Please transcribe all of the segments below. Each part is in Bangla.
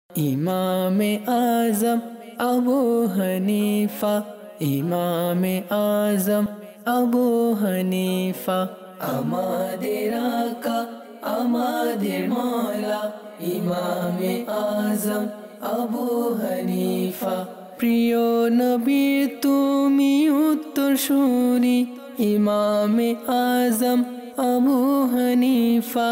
ইমামে আজম আবু হানিফা, ইমামে আজম আবু হানিফা। আমাদের আকা আমাদের মওলা ইমামে আজম আবু হানিফা। প্রিয় নবীর তুমি উত্তরসূরি ইমামে আজম আবু হানিফা।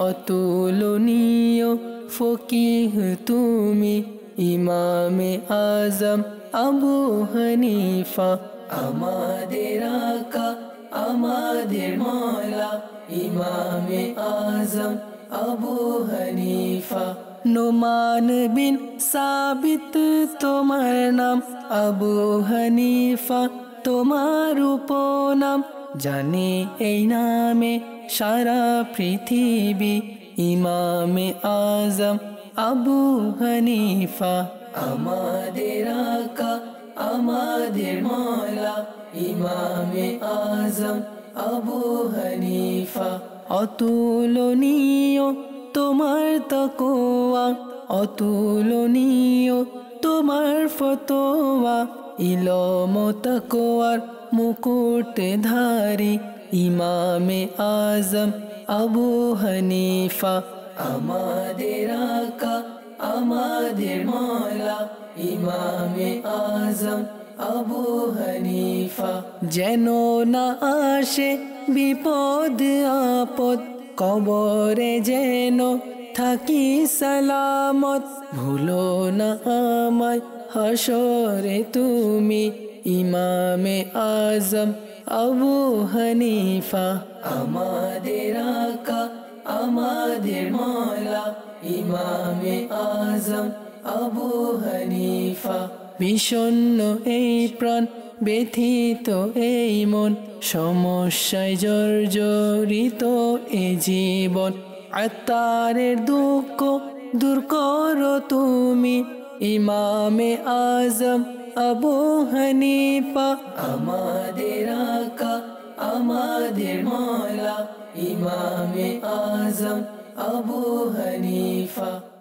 অতুলনীয় ফকিহ তুমি ইমামে আজম আবু হানিফা। আমাদের আকা আমাদের মওলা ইমামে আজম আবু হানিফা। নোমান বিন সাবিত তোমার নাম, আবু হানিফা তোমার উপনাম। জানে এই নামে সারা পৃথিবী ইমামে আজম আবু হানিফা। আমাদের আকা আমাদের মওলা ইমামে আজম আবু হানিফা। অতুলনীয় তোমার তাকওয়া, অতুলনীয় তোমার ফতোয়া। ইলম তাকওয়ার মুকুটধারী ইমামে আজম আবু হানিফা। আমাদের আকা আমাদের মওলা ইমামে আজম আবু হানিফা। যেন না আসে বিপদ আপদ, কবরে যেন থাকি সালামত। ভুলো না আমায় হাসরে তুমি ইমামে আজম আবু হানিফা। আমাদের আকা আমাদের মওলা ইমামে আজম আবু হানিফা। বিষণ্ণ এই প্রাণ ব্যথিত এই মন, সমস্যায় জর্জরিত এ জীবন। আত্মারের দুঃখ দূর করো তুমি ইমামে আজম আবু হানিফা। আমাদের আকা আমাদের মওলা ইমামে আজম আবু হানিফা।